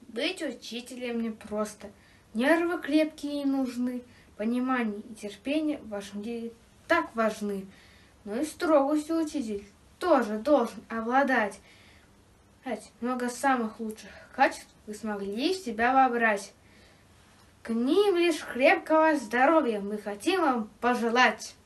Быть учителем непросто. Нервы крепкие нужны. Понимание и терпение в вашем деле так важны. Но и строгостью учитель тоже должен обладать. Много самых лучших качеств вы смогли в себя вобрать. К ним лишь крепкого здоровья мы хотим вам пожелать.